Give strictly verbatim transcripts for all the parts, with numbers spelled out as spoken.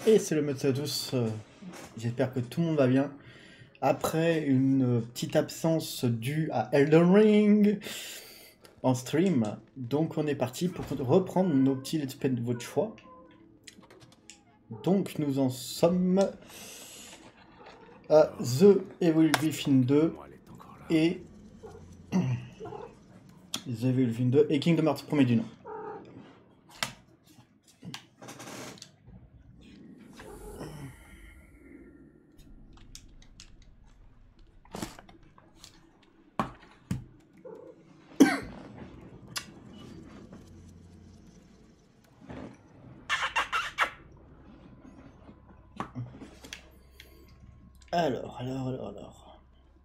Et c'est le mode à tous. euh, J'espère que tout le monde va bien. Après une petite absence due à Elden Ring en stream, donc on est parti pour reprendre nos petits let's play de votre choix. Donc nous en sommes à The Evil Within deux et The Evil Within deux et Kingdom Hearts premier du nom. Alors, alors, alors, alors.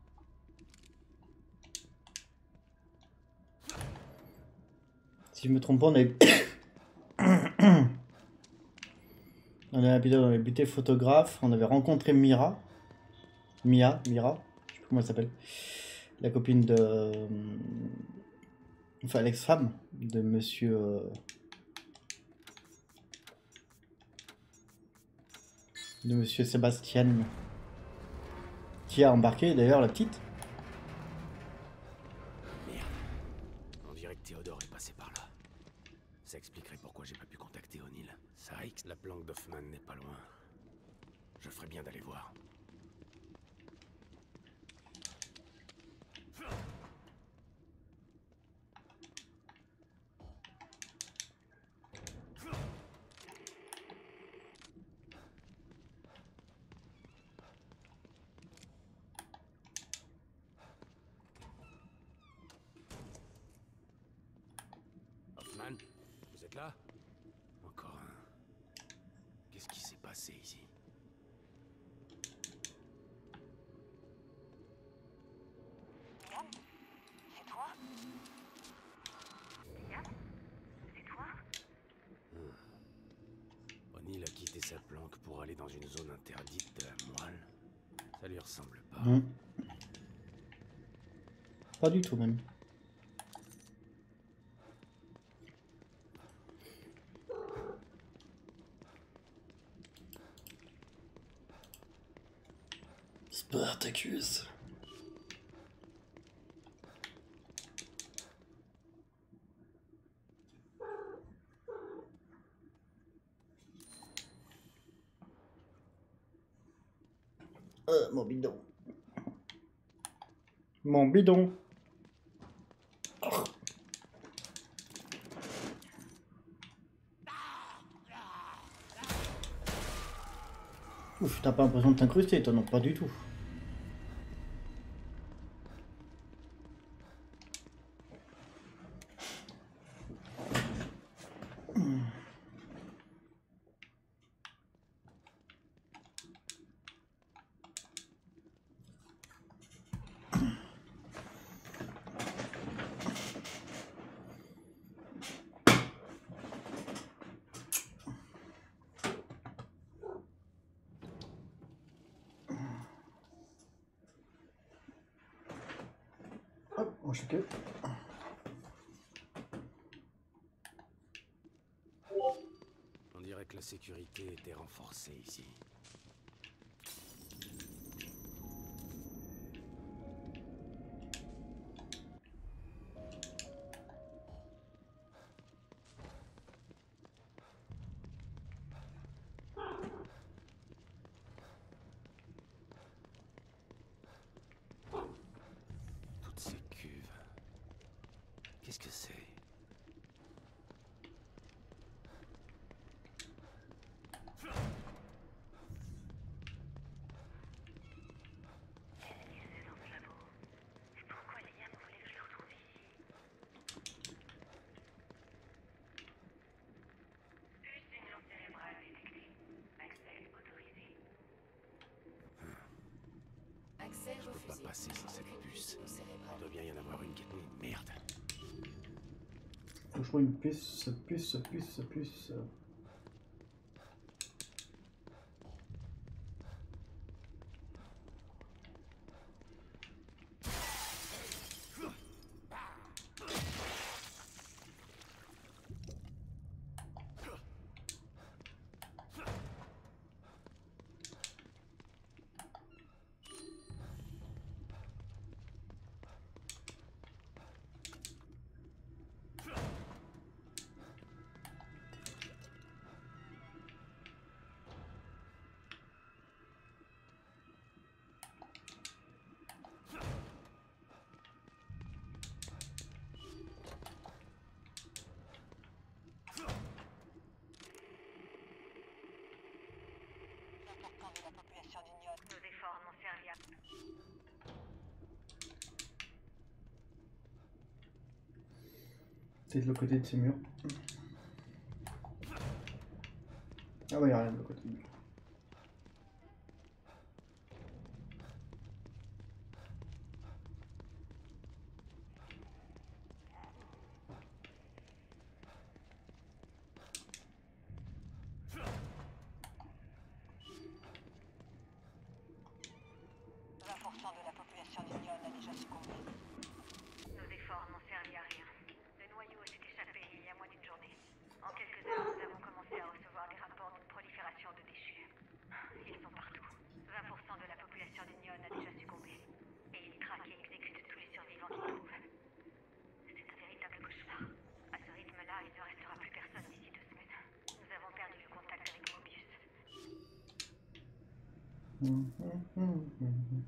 Si je me trompe pas, on avait... on avait habité dans les butés photographes, on avait rencontré Mira. Mia, Mira, je sais plus comment elle s'appelle. La copine de... Enfin, l'ex-femme de monsieur... euh, de monsieur Sébastien. Qui a embarqué d'ailleurs la petite. Merde. On dirait que Théodore est passé par là. Ça expliquerait pourquoi j'ai pas pu contacter O'Neill. Sykes, la planque d'Hoffman n'est pas loin. Je ferais bien d'aller voir. Hoffman, vous êtes là? Encore un. Qu'est-ce qui s'est passé ici? Yann, c'est toi? Yann, c'est toi? O'Neill a quitté sa planque pour aller dans une zone interdite de la moelle. Ça lui ressemble pas. Mmh. Pas du tout même. Spartacus. Euh, mon bidon. Mon bidon. Oh. Ouf, t'as pas l'impression de t'incruster, toi non, pas du tout. Hop, on choque. On dirait que la sécurité était renforcée ici. Toutes ces cuves. Qu'est-ce que c'est? Qu'est-ce dans ce labo? Et pourquoi Liam voulait que je le retrouve ici? Stimulation cérébrale détectée. Accès autorisé. Accès Je peux pas refusé. passer sans cette Aucune puce. pulsion cérébrale. Il doit bien y en avoir une qui est... Merde. Faut que je trouve une puce, puce, puce, puce. de la population d'Union. Nos efforts n'ont servi à... C'est de l'autre côté de ce mur. Ah ouais, y'a rien de l'autre côté du mur. vingt pour cent de la population d'Union a déjà succombé. Nos efforts n'ont servi à rien. Le noyau s'est échappé il y a moins d'une journée. En quelques heures, nous avons commencé à recevoir des rapports d'une prolifération de déchus. Ils sont partout. vingt pour cent de la population d'Union a déjà succombé. Et ils traquent et exécutent tous les survivants qu'ils trouvent. C'est un véritable cauchemar. À ce rythme-là, il ne restera plus personne d'ici deux semaines. Nous avons perdu le contact avec Mobius. Hum, hum, hum, hum.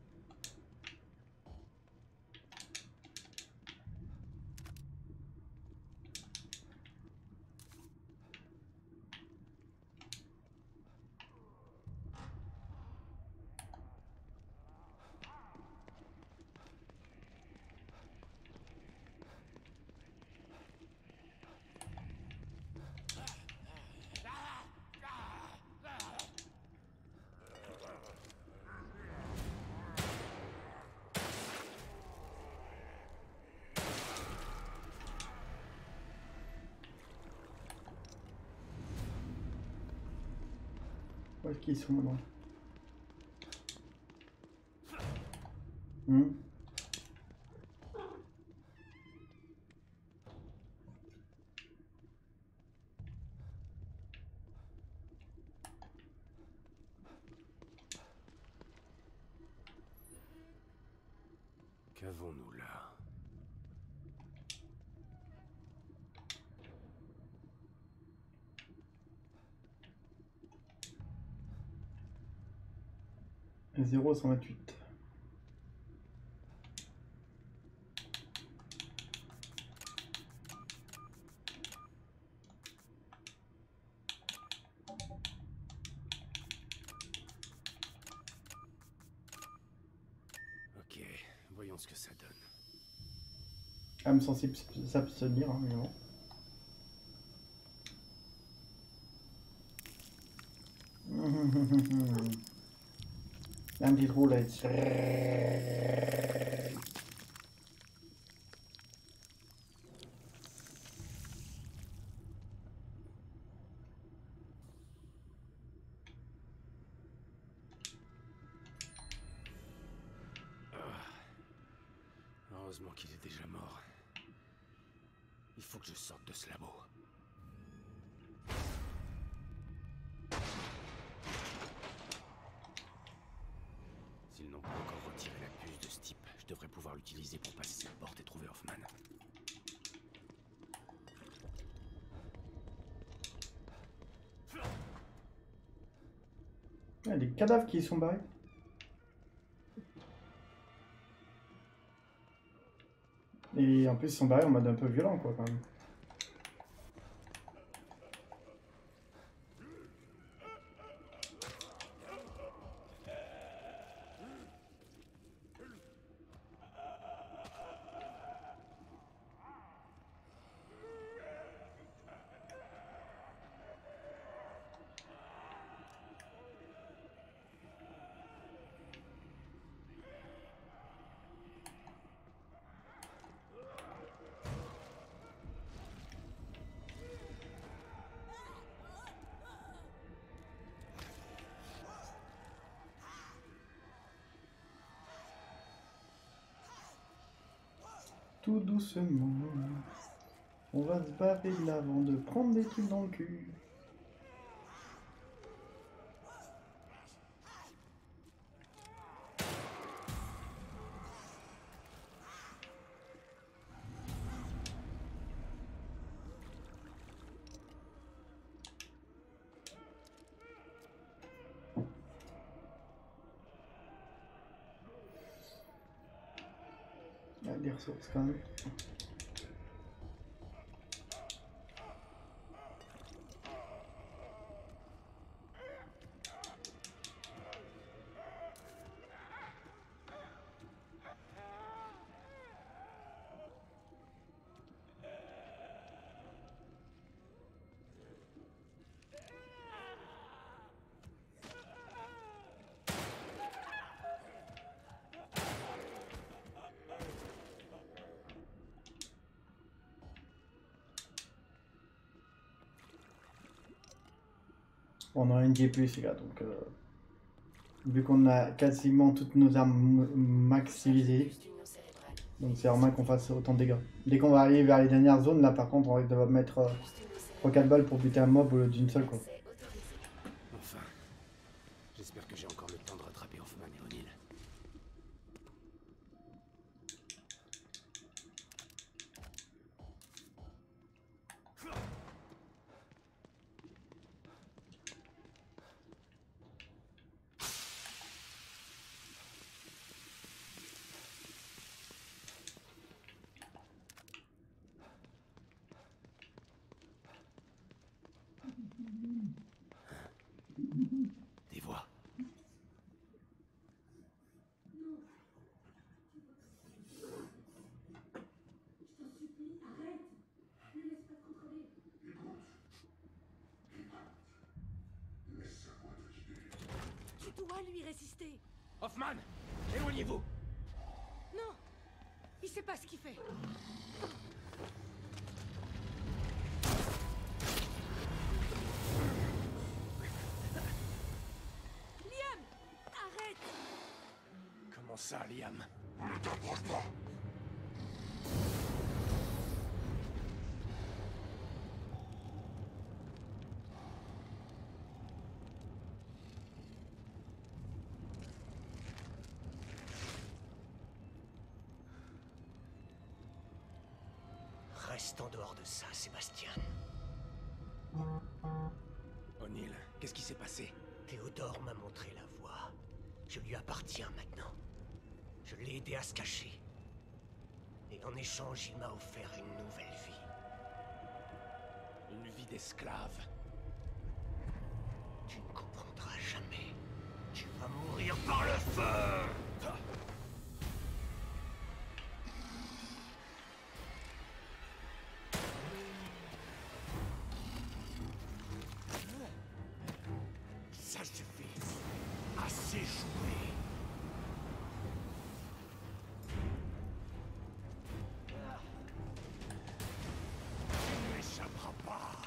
Où est-ce qu'ils sont maintenant? Hmm. Qu'avons-nous là? zéro cent vingt-huit. Ok, voyons ce que ça donne. Âme sensible, ça peut se lire, hein, évidemment. Un petit trou là. Heureusement qu'il est déjà mort. Il faut que je sorte de ce labo. S'ils n'ont pas encore retiré la puce de ce type, je devrais pouvoir l'utiliser pour passer cette porte et trouver Hoffman. Il y a des cadavres qui sont barrés. Et en plus, ils sont barrés en mode un peu violent, quoi, quand même. Tout doucement. On va se barrer de là avant de prendre des trucs dans le cul. Il y a des ressources quand même. On en a une qui est plus, les gars, donc... Euh, vu qu'on a quasiment toutes nos armes maximisées, donc c'est normal qu'on fasse autant de dégâts. Dès qu'on va arriver vers les dernières zones, là par contre, on risque de mettre euh, trois quatre balles pour buter un mob au lieu d'une seule, quoi. Enfin, j'espère que j'ai encore le temps de rattraper Hoffman et O'Neill. Des voix. Tu dois lui résister. Hoffman, éloignez-vous. Non, il sait pas ce qu'il fait. Liam, arrête. Comment ça, Liam? Reste en dehors de ça, Sébastien. O'Neill, qu'est-ce qui s'est passé? Théodore m'a montré la voie. Je lui appartiens maintenant. Je l'ai aidé à se cacher. Et en échange, il m'a offert une nouvelle vie. Une vie d'esclave. Tu ne comprendras jamais. Tu vas mourir par le feu! Ça suffit. Assez joué. Tu n'échapperas pas.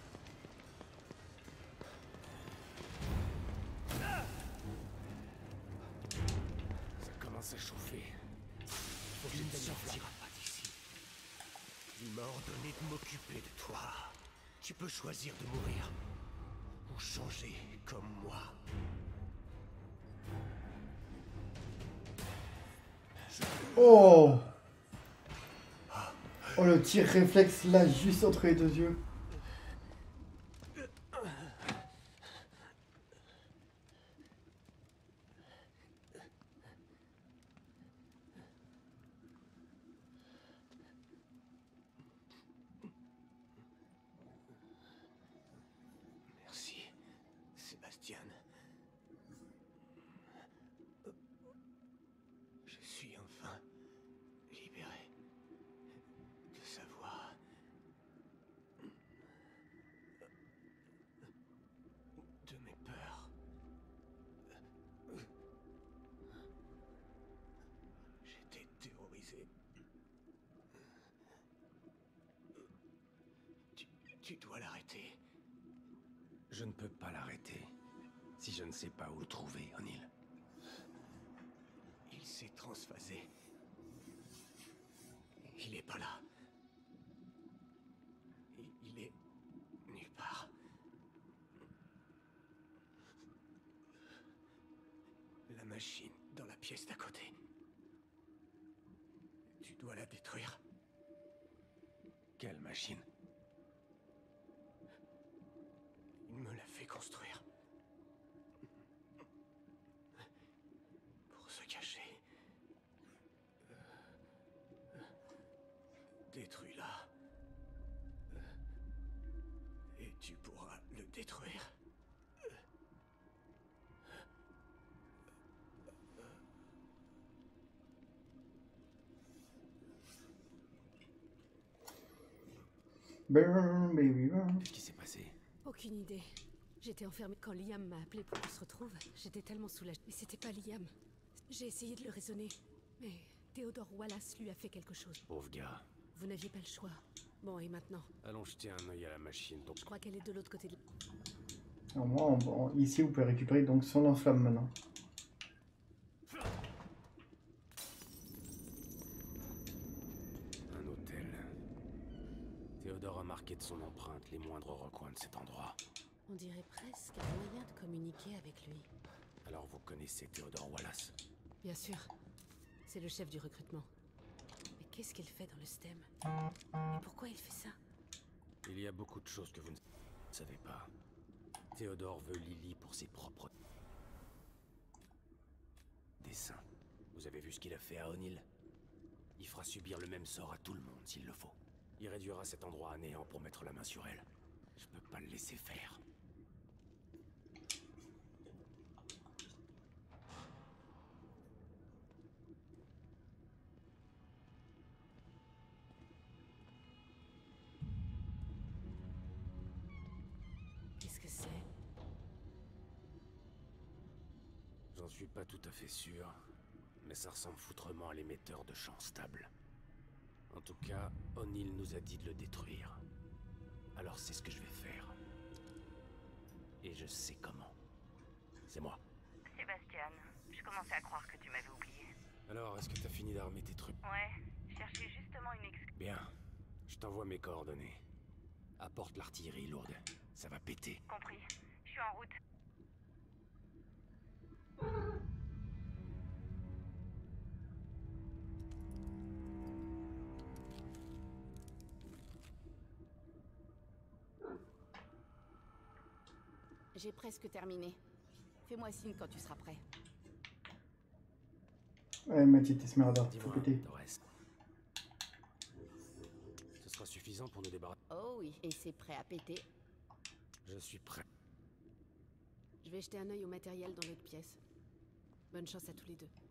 Ça commence à chauffer. Faut que Tu ne je sortiras pas d'ici. Il m'a ordonné de m'occuper de toi. Tu peux choisir de mourir. Ou changer comme moi. Oh! Oh, le tir réflexe là, juste entre les deux yeux. Merci, Sébastien. Je suis enfin libéré de sa voix. De mes peurs. J'étais terrorisé. Tu, tu dois l'arrêter. Je ne peux pas l'arrêter. Si je ne sais pas où le trouver, O'Neill. Il s'est transphasé. Il est pas là. Il, il est nulle part. La machine dans la pièce d'à côté. Tu dois la détruire. Quelle machine? Il me l'a fait construire. Pour se cacher. Détruis-la. Et tu pourras le détruire. Burn, baby, burn. Qu'est-ce qui s'est passé? Aucune idée. J'étais enfermée quand Liam m'a appelé pour qu'on se retrouve. J'étais tellement soulagée. Mais c'était pas Liam. J'ai essayé de le raisonner. Mais Théodore Wallace lui a fait quelque chose. Pauvre gars. Vous n'aviez pas le choix. Bon, et maintenant? Allons jeter un œil à la machine. Donc... Je crois qu'elle est de l'autre côté de... Alors moi, on- on- ici, vous pouvez récupérer donc son lance-flamme maintenant. Un hôtel. Théodore a marqué de son empreinte les moindres recoins de cet endroit. On dirait presque un moyen de communiquer avec lui. Alors vous connaissez Théodore Wallace? Bien sûr. C'est le chef du recrutement. Mais qu'est-ce qu'il fait dans le S T E M? Et pourquoi il fait ça? Il y a beaucoup de choses que vous ne savez pas. Théodore veut Lily pour ses propres desseins. Vous avez vu ce qu'il a fait à O'Neill? Il fera subir le même sort à tout le monde s'il le faut. Il réduira cet endroit à néant pour mettre la main sur elle. Je peux pas le laisser faire. Qu'est-ce que c'est? J'en suis pas tout à fait sûr, mais ça ressemble foutrement à l'émetteur de champs stable. En tout cas, O'Neill nous a dit de le détruire. Alors c'est ce que je vais faire. Et je sais comment. C'est moi. Sébastien, je commençais à croire que tu m'avais oublié. Alors, est-ce que t'as fini d'armer tes trucs? Ouais, je cherchais justement une excuse. Bien. Je t'envoie mes coordonnées. Apporte l'artillerie lourde. Ça va péter. Compris. Je suis en route. J'ai presque terminé. Fais-moi signe quand tu seras prêt. Ouais, Mathilde Esmeralda, faut Dis-moi, péter. Torres. Ce sera suffisant pour nous débarrasser. Oh oui, et c'est prêt à péter. Je suis prêt. Je vais jeter un œil au matériel dans l'autre pièce. Bonne chance à tous les deux.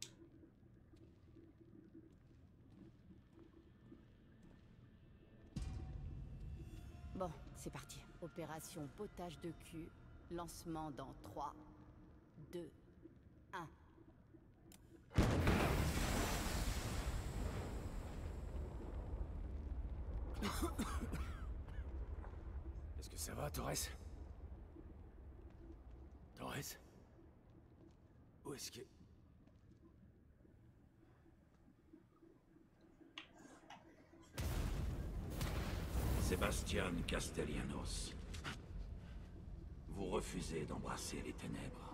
Bon, c'est parti. Opération potage de cul. Lancement dans trois, deux, un. Est-ce que ça va, Torres? Torres? Où est-ce que... Sébastien Castellanos. Vous refusez d'embrasser les ténèbres.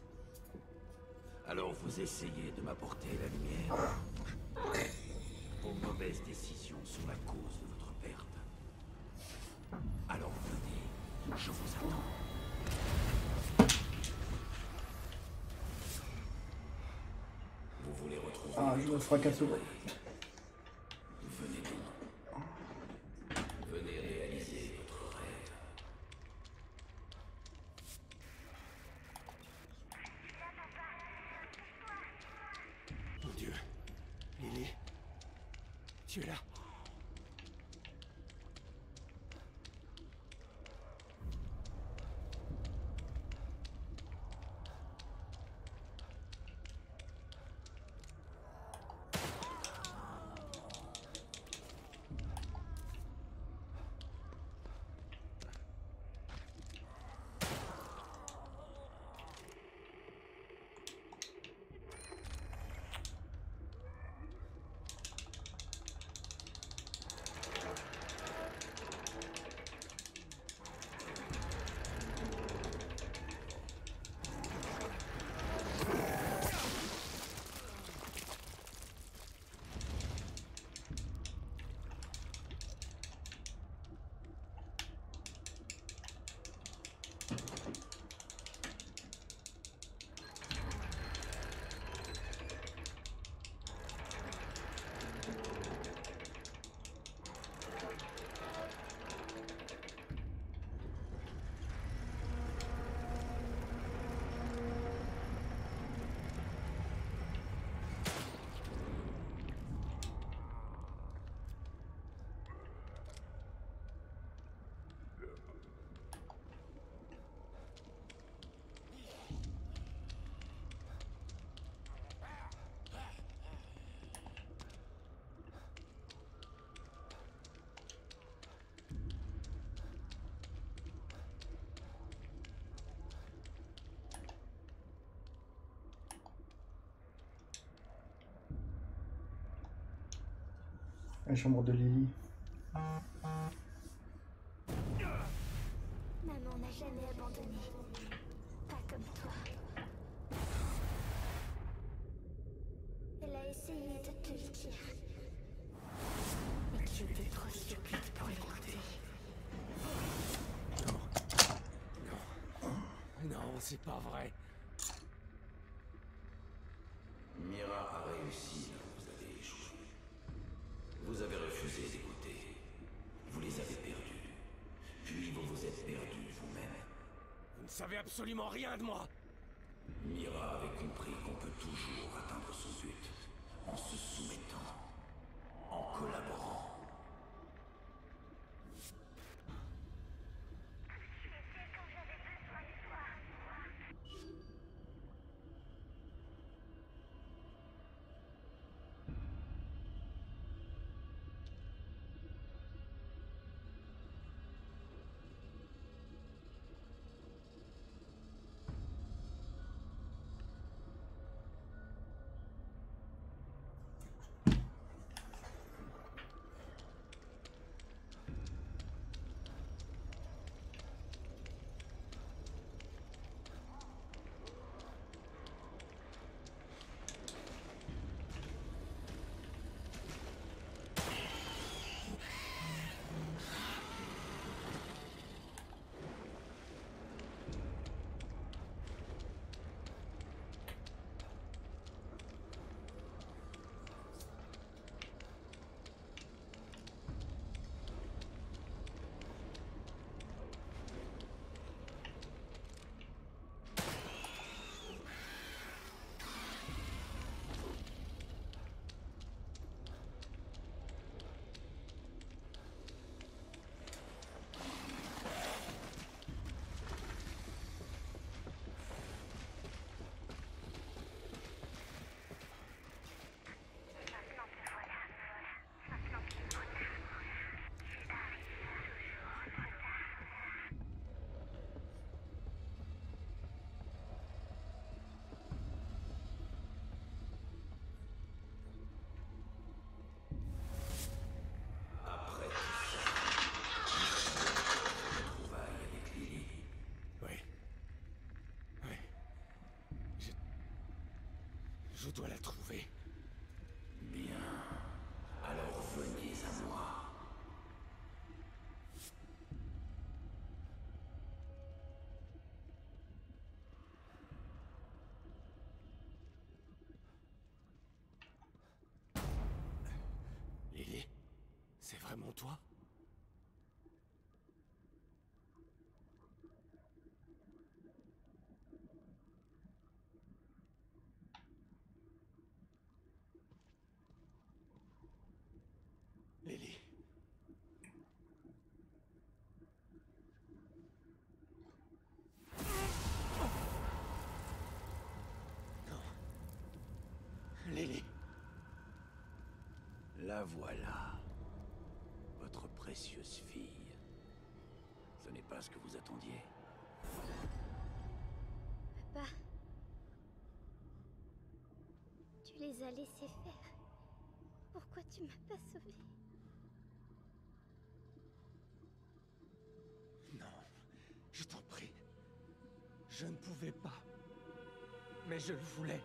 Alors vous essayez de m'apporter la lumière. Vos mauvaises décisions sont la cause de votre perte. Alors venez, je vous attends. Vous voulez retrouver... Ah, je me fracasse au bras. Venez donc. Venez réaliser votre rêve. Mon Dieu. Lily. Tu es là. La chambre de Lily. Maman n'a jamais abandonné. Pas comme toi. Elle a essayé de te le dire. Mais tu étais trop stupide pour écouter. Non, c'est pas vrai. Mira a réussi là où vous avez échoué. Vous avez refusé d'écouter. Vous les avez perdus. Puis vous vous êtes perdus vous-même. Vous ne savez absolument rien de moi. Mira avait compris qu'on peut toujours atteindre son but en se soumettant, en collaborant. Je dois la trouver. Bien. Alors venez à moi. Lily, c'est vraiment toi? Lily. Non. Lily. La voilà. Votre précieuse fille. Ce n'est pas ce que vous attendiez. Papa. Tu les as laissés faire. Pourquoi tu m'as pas sauvée? Non, je t'en prie. Je ne pouvais pas. Mais je le voulais.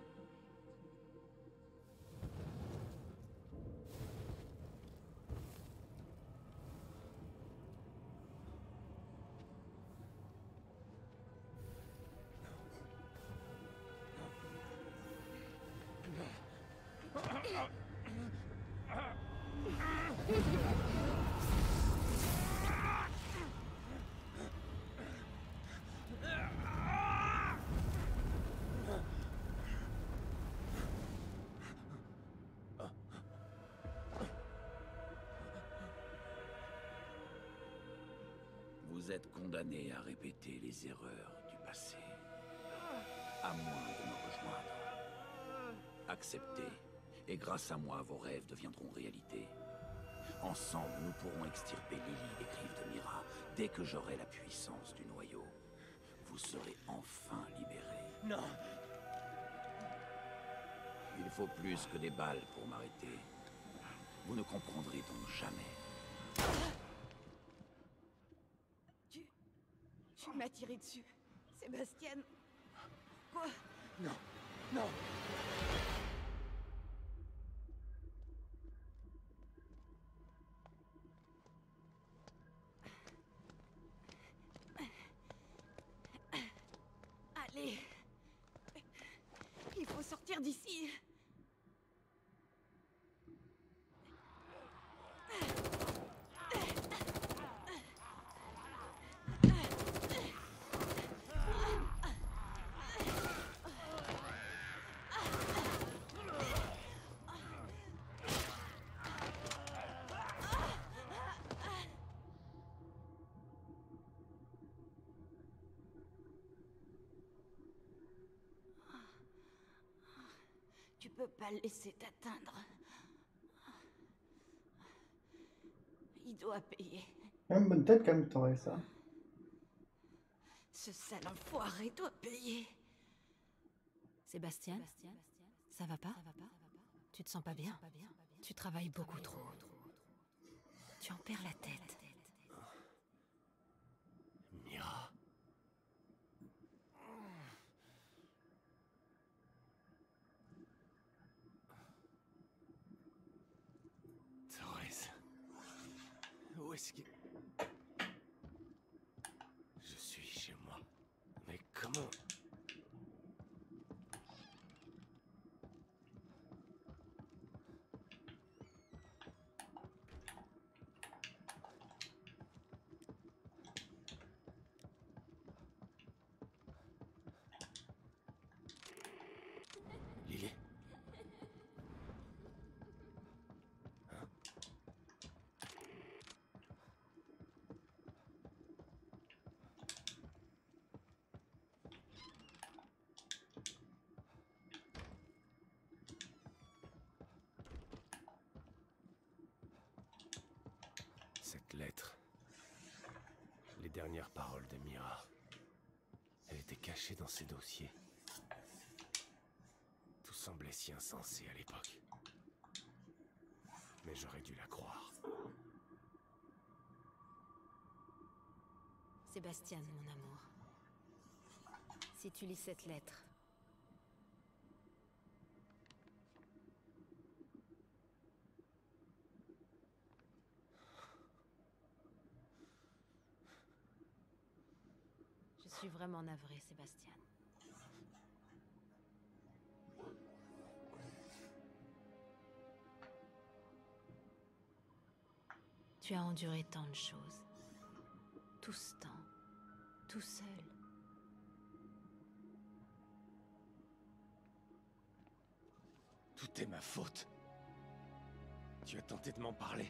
Vous êtes condamné à répéter les erreurs du passé. À moins de me rejoindre. Acceptez, et grâce à moi, vos rêves deviendront réalité. Ensemble, nous pourrons extirper Lily des griffes de Mira. Dès que j'aurai la puissance du noyau, vous serez enfin libérés. Non! Il faut plus que des balles pour m'arrêter. Vous ne comprendrez donc jamais. Tu... Tu m'as tiré dessus. Sébastien. Quoi? Non, non. Allez. Il faut sortir d'ici. Tu peux pas le laisser t'atteindre. Il doit payer. Même bonne tête quand même, t'aurais ça. Ce sale enfoiré doit payer. Sébastien, ça va pas? Tu te sens pas bien? Tu travailles beaucoup trop. Tu en perds la tête. Mira. Thérèse. Où est-ce que... Je suis chez moi. Mais comment... Lily? Hein? Cette lettre. Les dernières paroles de Mira. Elle était cachée dans ses dossiers. Tout semblait si insensé à l'époque. Mais j'aurais dû la croire. Sébastien, mon amour. Si tu lis cette lettre... Je suis vraiment navrée, Sébastien. Tu as enduré tant de choses. Tout ce temps. Tout seul. Tout est ma faute. Tu as tenté de m'en parler.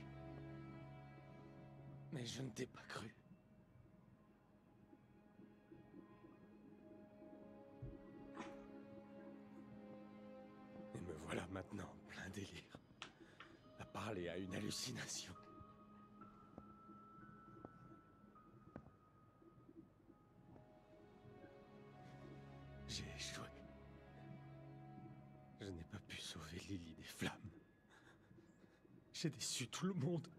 Mais je ne t'ai pas cru. Et me voilà maintenant en plein délire. À parler à une hallucination. J'ai échoué. Je n'ai pas pu sauver Lily des flammes. J'ai déçu tout le monde.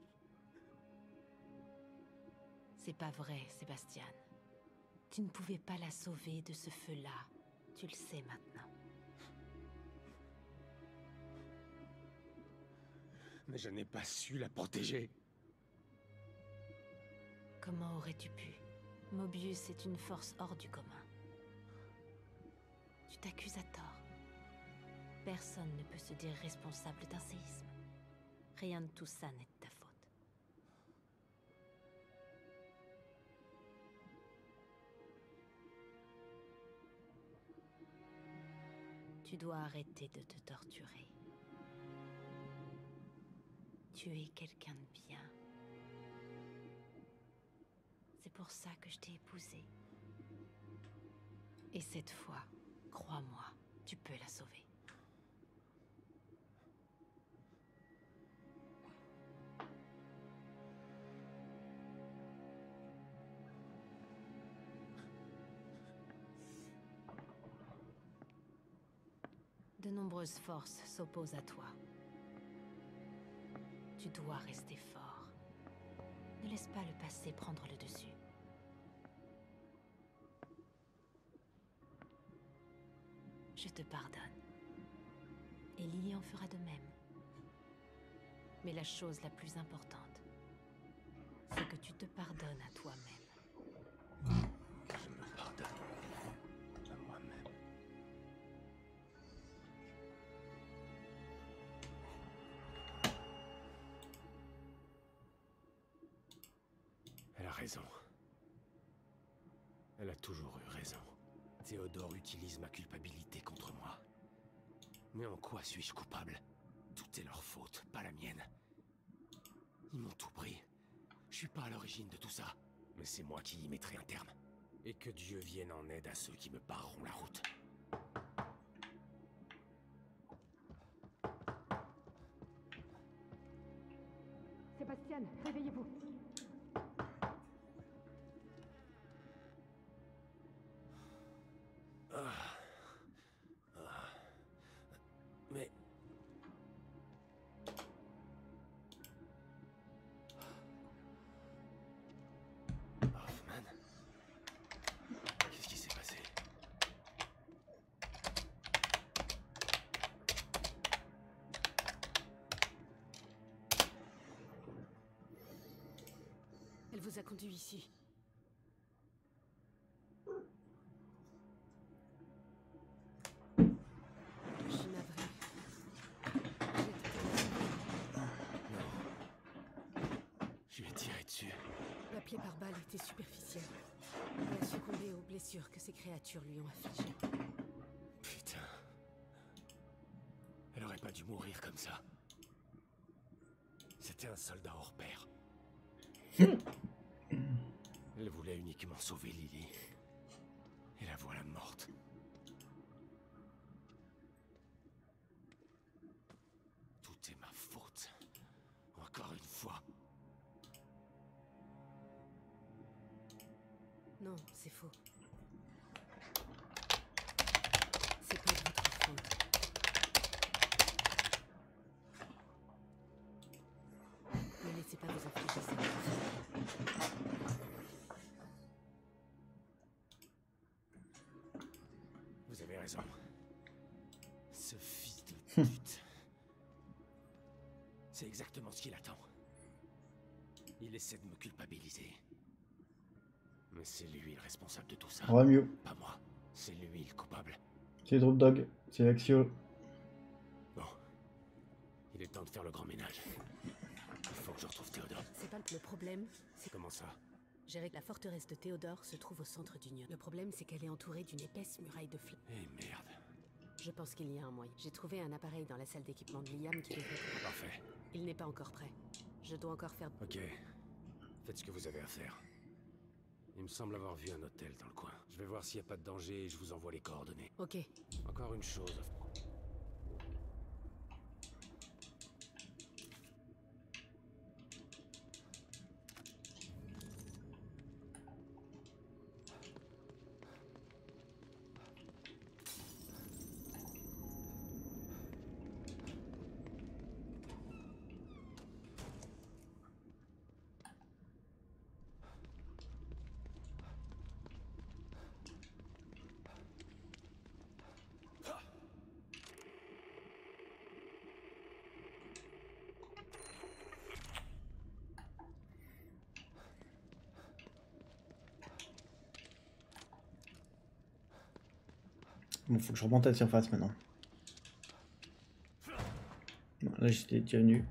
C'est pas vrai, Sébastien. Tu ne pouvais pas la sauver de ce feu-là. Tu le sais maintenant. Mais je n'ai pas su la protéger. Comment aurais-tu pu? Mobius est une force hors du commun. Tu t'accuses à tort. Personne ne peut se dire responsable d'un séisme. Rien de tout ça n'est de ta faute. Tu dois arrêter de te torturer. Tu es quelqu'un de bien. C'est pour ça que je t'ai épousée. Et cette fois, crois-moi, tu peux la sauver. De nombreuses forces s'opposent à toi. Tu dois rester fort. Ne laisse pas le passé prendre le dessus. Je te pardonne. Et Lily en fera de même. Mais la chose la plus importante, c'est que tu te pardonnes à toi-même. Je me pardonne à moi-même. Elle a raison. Elle a toujours eu raison. Théodore utilise ma culpabilité contre moi. Mais en quoi suis-je coupable? Tout est leur faute, pas la mienne. Ils m'ont tout pris. Je suis pas à l'origine de tout ça. Mais c'est moi qui y mettrai un terme. Et que Dieu vienne en aide à ceux qui me barreront la route. Sébastien, réveillez-vous. Ah. Ah. Mais... Hoffman? Qu'est-ce qui s'est passé? Elle vous a conduit ici. Je suis navrée. Je lui ai tiré dessus. La plaie par balle était superficielle. Elle a succombé aux blessures que ces créatures lui ont affligées. Putain. Elle aurait pas dû mourir comme ça. C'était un soldat hors pair. Elle voulait uniquement sauver Lily. Et la voilà morte. Tout est ma faute. Encore une fois. Non, c'est faux. C'est pas de votre faute. Ne laissez pas vous infliger cette chose. Vous avez raison. Ce fils de pute. C'est exactement ce qu'il attend. Il essaie de me culpabiliser. Mais c'est lui le responsable de tout ça. Ouais, mieux. Pas moi. C'est lui le coupable. C'est Drop Dog, c'est Axio. Bon. Il est temps de faire le grand ménage. Il faut que je retrouve Théodore. C'est pas le problème. C'est Comment ça? Gérer la forteresse de Théodore se trouve au centre d'Union. Le problème, c'est qu'elle est entourée d'une épaisse muraille de flammes. Eh merde. Je pense qu'il y a un moyen. J'ai trouvé un appareil dans la salle d'équipement de Liam qui devrait... Parfait. Il n'est pas encore prêt. Je dois encore faire... Ok. Faites ce que vous avez à faire. Il me semble avoir vu un hôtel dans le coin. Je vais voir s'il n'y a pas de danger et je vous envoie les coordonnées. Ok. Encore une chose. Bon, faut que je remonte à la surface maintenant. Bon, là, j'étais déjà venu.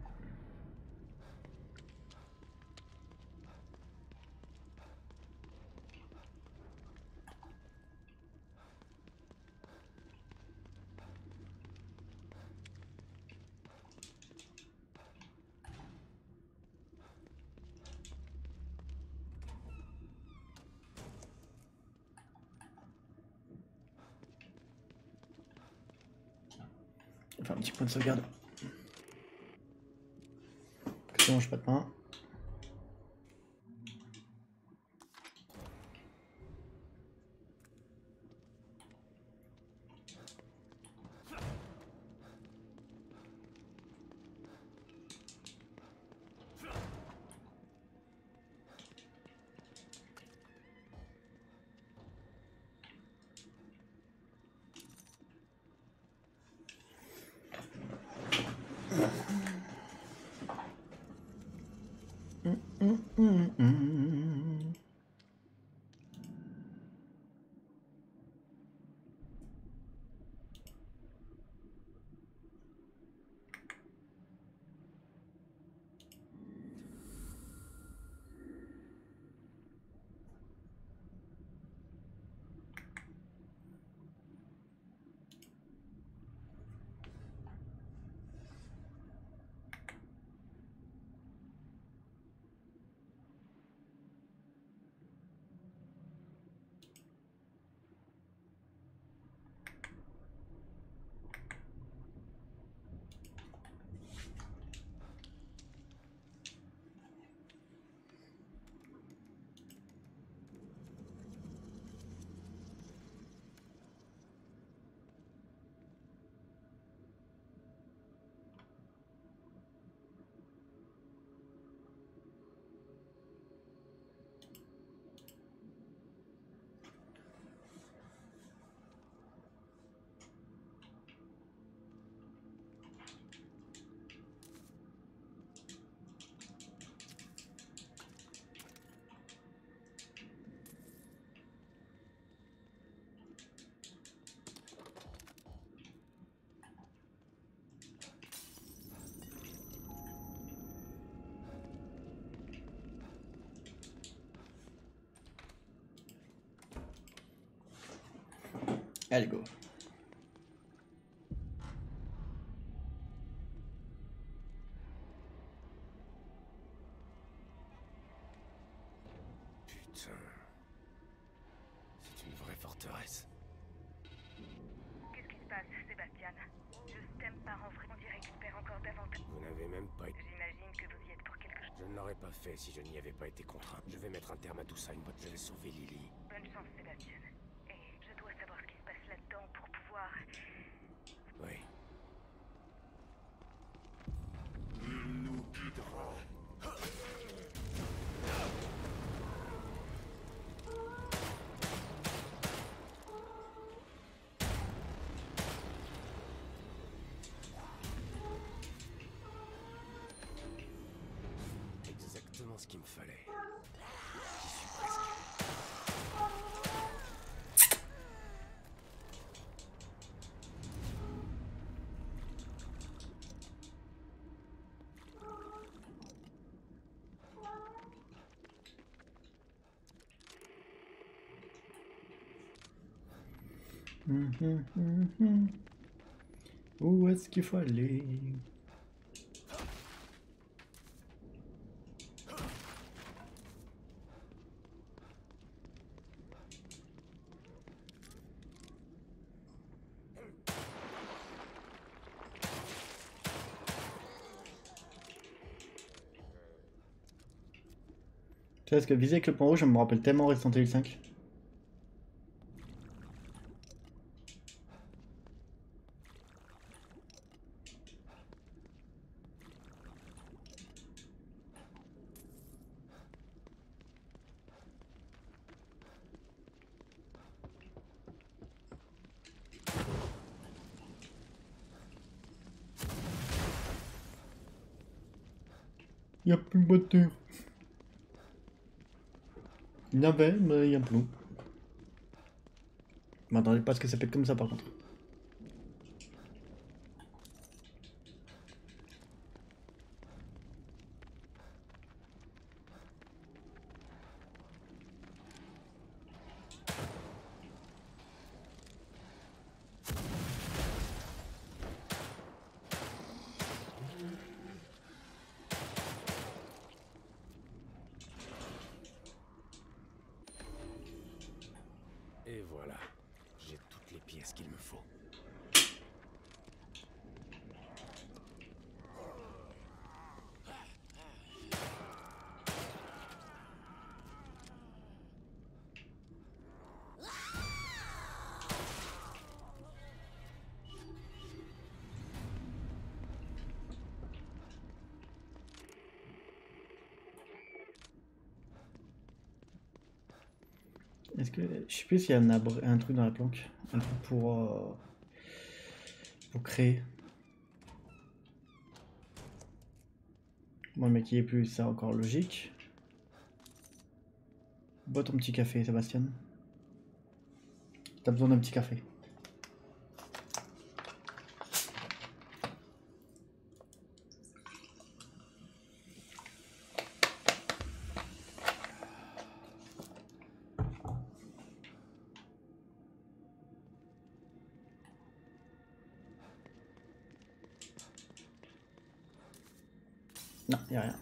Enfin, un petit point de sauvegarde. Que ça mange pas de pain. Hum, hum. Allez, go. Putain. C'est une vraie forteresse. Qu'est-ce qui se passe, Sébastien? Je t'aime pas en vrai, on dirait que tu perds encore davantage. Vous n'avez même pas été... J'imagine que vous y êtes pour quelque chose. Je ne l'aurais pas fait si je n'y avais pas été contraint. Je vais mettre un terme à tout ça, une botte. Je vais sauver Lily. Bonne chance, Sébastien. Et je dois savoir ce qui se passe là-dedans pour pouvoir... Oui. Il nous guidera. Exactement ce qu'il me fallait. J'y suis presque. Hum, hum, hum, hum. Où est-ce qu'il faut aller? Tu sais, parce que viser avec le point rouge, je me rappelle tellement Resident Evil cinq. Y'a plus de voiture. Il y en avait, mais il y a plus. Je m'attendais pas à ce que ça pète comme ça par contre. Et voilà. J'ai toutes les pièces qu'il me faut. Est-ce que. Je sais plus s'il y a un, abri- un truc dans la planque. Un truc pour. euh, pour créer. Bon, mais qui est plus, c'est encore logique. Bois ton petit café, Sébastien. T'as besoin d'un petit café. Non, y a rien.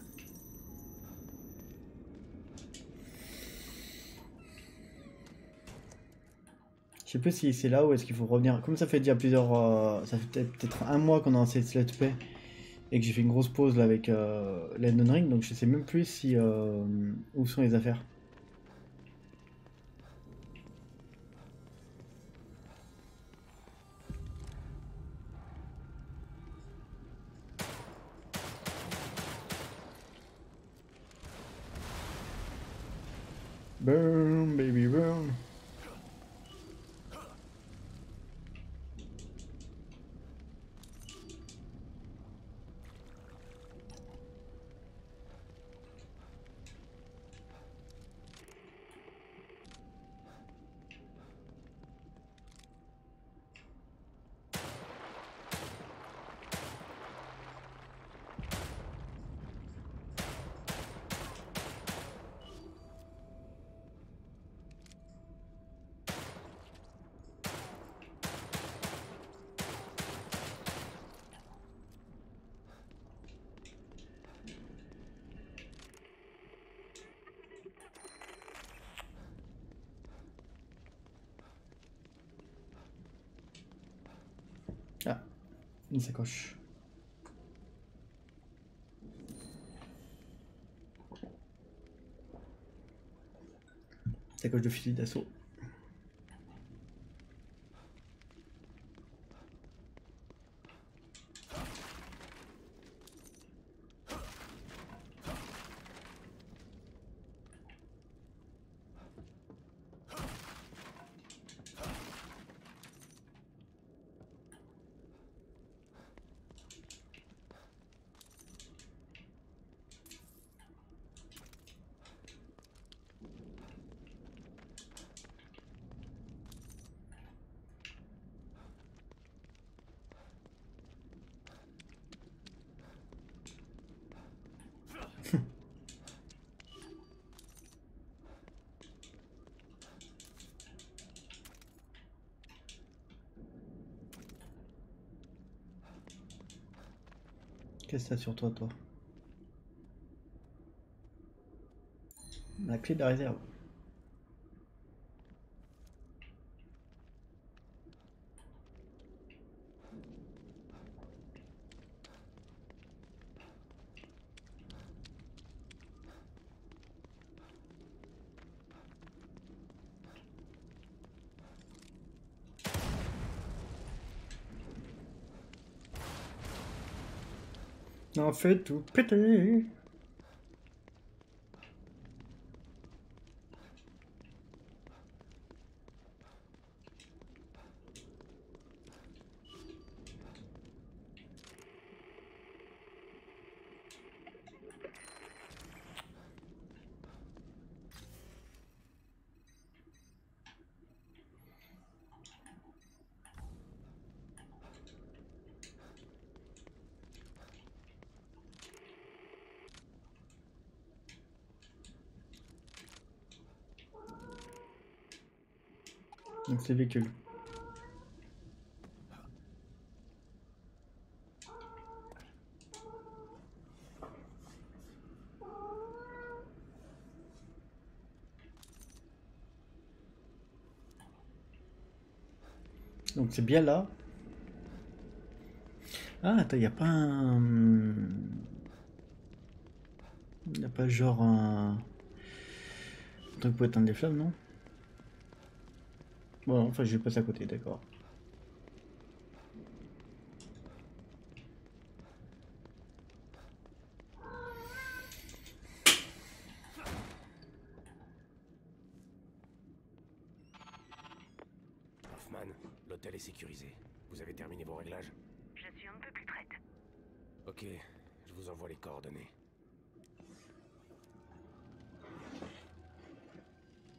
Je sais plus si c'est là ou est-ce qu'il faut revenir. Comme ça fait déjà plusieurs... euh, ça fait peut-être un mois qu'on a lancé ce let's play et que j'ai fait une grosse pause là avec euh, l'Elden Ring, donc je sais même plus si euh, où sont les affaires. Burn, baby, burn. Ah, une sacoche. Sacoche de fusil d'assaut. Qu'est-ce que t'as sur toi, toi? La clé de la réserve. En fait, tout péter. Donc c'est véhicule. Donc c'est bien là. Ah attends, y a pas un... Y a pas genre un... un truc pour éteindre les flammes, non? Bon, enfin je passe à côté, d'accord. Hoffman, l'hôtel est sécurisé. Vous avez terminé vos réglages? Je suis un peu plus prête. Ok, je vous envoie les coordonnées.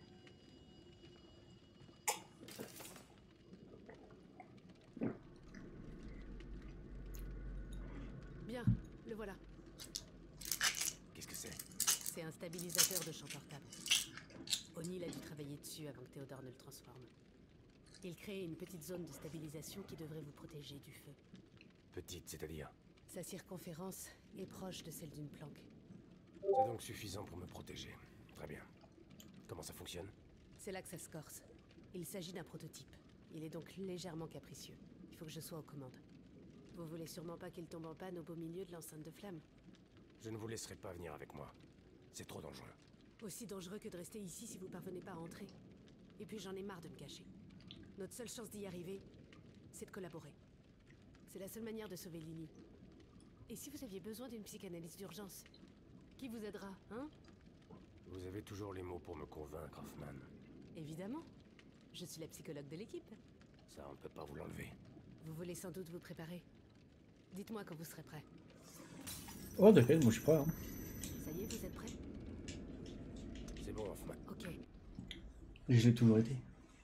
Le voilà. Qu'est-ce que c'est? C'est un stabilisateur de champ portable. O'Neill a dû travailler dessus avant que Théodore ne le transforme. Il crée une petite zone de stabilisation qui devrait vous protéger du feu. Petite, c'est-à-dire? Sa circonférence est proche de celle d'une planque. C'est donc suffisant pour me protéger. Très bien. Comment ça fonctionne? C'est là que ça se corse. Il s'agit d'un prototype. Il est donc légèrement capricieux. Il faut que je sois aux commandes. Vous voulez sûrement pas qu'il tombe en panne au beau milieu de l'enceinte de flamme. Je ne vous laisserai pas venir avec moi. C'est trop dangereux. Aussi dangereux que de rester ici si vous parvenez pas à entrer. Et puis j'en ai marre de me cacher. Notre seule chance d'y arriver, c'est de collaborer. C'est la seule manière de sauver Lily. Et si vous aviez besoin d'une psychanalyse d'urgence, qui vous aidera, hein? Vous avez toujours les mots pour me convaincre, Hoffman. Évidemment. Je suis la psychologue de l'équipe. Ça, on ne peut pas vous l'enlever. Vous voulez sans doute vous préparer. Dites-moi quand vous serez prêt. Oh, d'accord, moi je suis prêt. Hein. Ça y est, vous êtes prêt? C'est bon, Hoffman. Ok. Et je l'ai toujours été.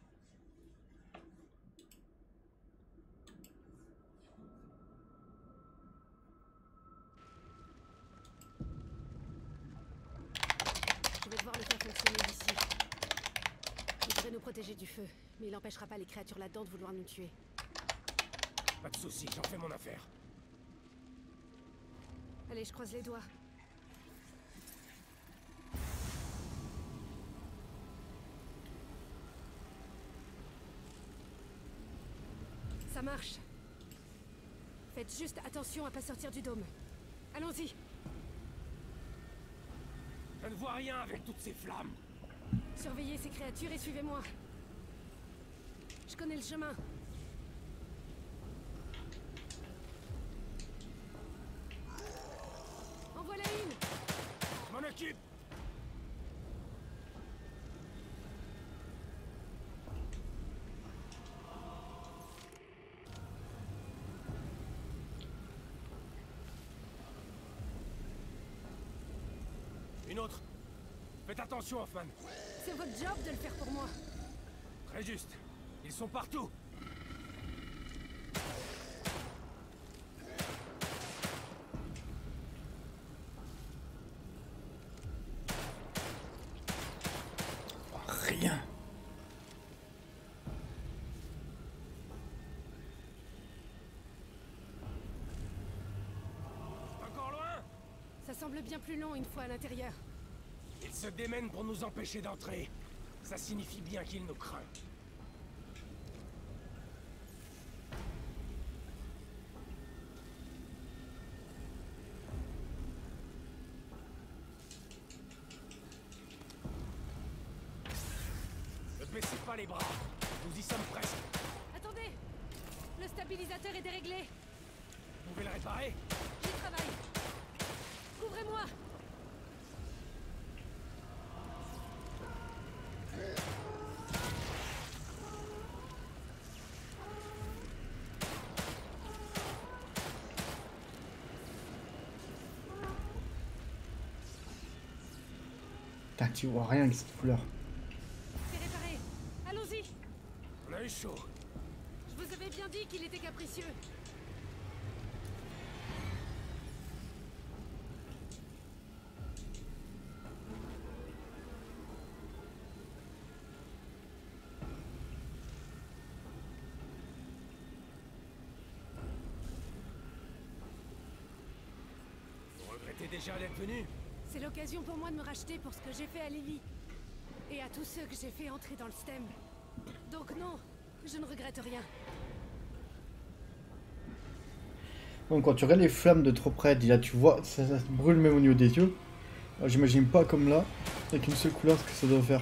Je vais devoir le faire fonctionner d'ici. Il devrait nous protéger du feu, mais il n'empêchera pas les créatures là-dedans de vouloir nous tuer. Pas de soucis, j'en fais mon affaire. Allez, je croise les doigts. Ça marche. Faites juste attention à pas sortir du dôme. Allons-y. Je ne vois rien avec toutes ces flammes. Surveillez ces créatures et suivez-moi. Je connais le chemin. En voilà une. Je m'en occupe. Une autre. Faites attention, Hoffman. C'est votre job de le faire pour moi. Très juste. Ils sont partout. Rien. Encore loin? Ça semble bien plus long une fois à l'intérieur. Ils se démènent pour nous empêcher d'entrer. Ça signifie bien qu'ils nous craignent. Ne baissez pas les bras. Nous y sommes presque. Attendez. Le stabilisateur est déréglé. Vous pouvez le réparer? J'y travaille. Couvrez-moi. Putain, tu vois rien avec cette couleur. C'est réparé. Allons-y. On a eu chaud. Je vous avais bien dit qu'il était capricieux. Vous regrettez déjà d'être venu? C'est l'occasion pour moi de me racheter pour ce que j'ai fait à Lily. Et à tous ceux que j'ai fait entrer dans le stem. Donc non, je ne regrette rien. Bon, quand tu regardes les flammes de trop près, là tu vois, ça, ça brûle même au niveau des yeux. Alors, j'imagine pas comme là, avec une seule couleur, ce que ça doit faire.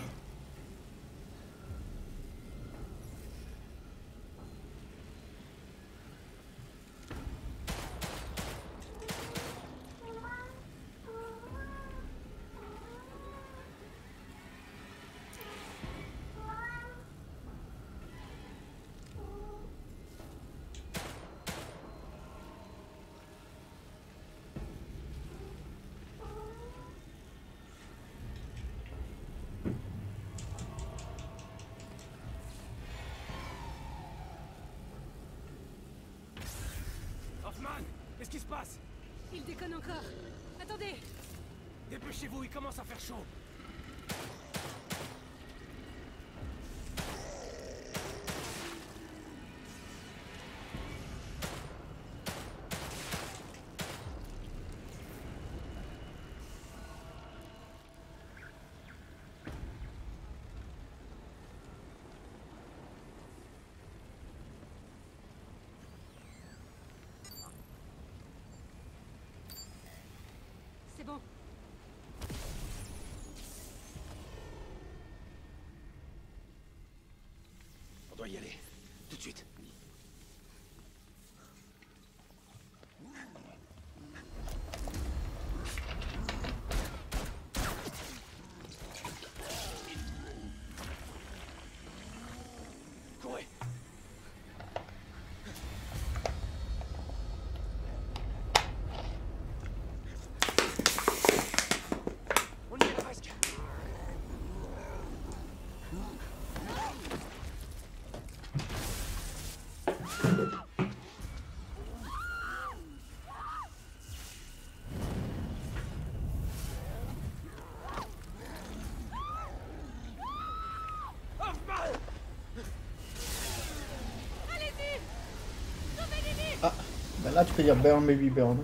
Hoffman, qu'est-ce qui se passe? Il déconne encore. Attendez. Dépêchez-vous, il commence à faire chaud. C'est bon. On doit y aller. Tout de suite. Courez. On y est presque. Ah, bah là tu peux dire burn baby burn.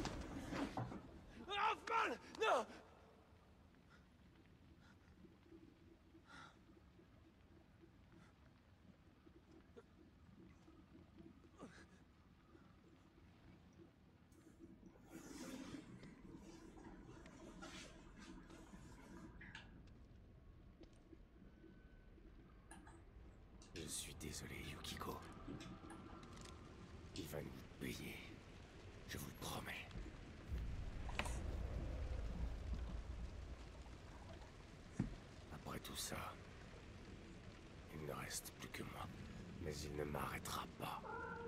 Hoffman, non. Je suis désolé, Yukiko. Il va nous payer. Je vous le promets. Après tout ça, il ne reste plus que moi. Mais il ne m'arrêtera pas.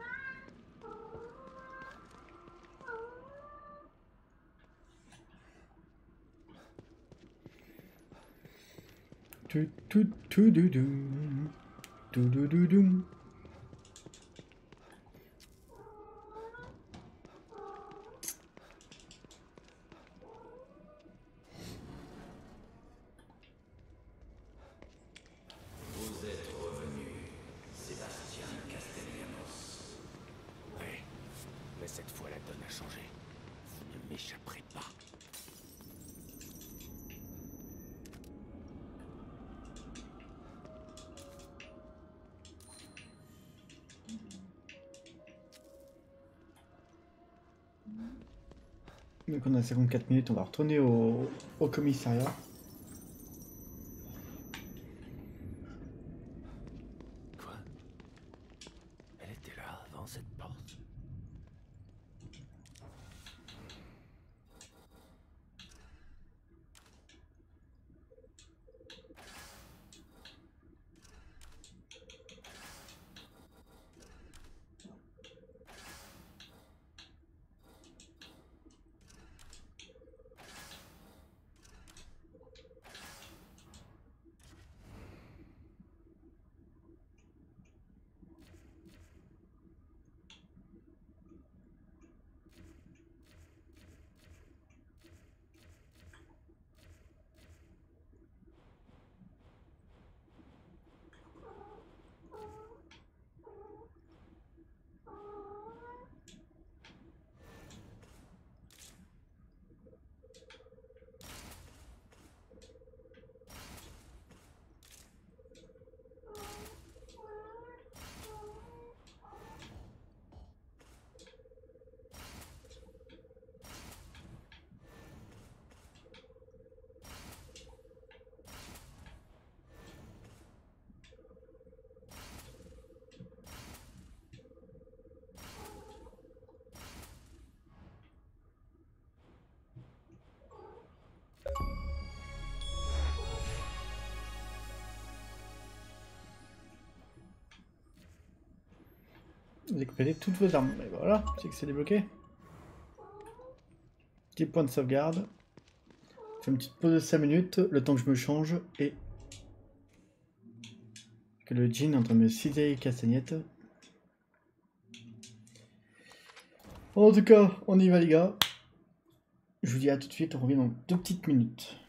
Tu tu tu du du. Du du du du. Vous êtes revenu, Sébastien Castellanos. Oui, mais cette fois la donne a changé. Vous ne m'échapperez pas. Donc on a cinquante-quatre minutes, on va retourner au, au commissariat. Quoi? Elle était là avant cette porte. Récupérez toutes vos armes. Et voilà, c'est que c'est débloqué. Petit point de sauvegarde. Je fais une petite pause de cinq minutes, le temps que je me change et que le jean est en train de me ciser les castagnettes. En tout cas, on y va les gars. Je vous dis à tout de suite, on revient dans deux petites minutes.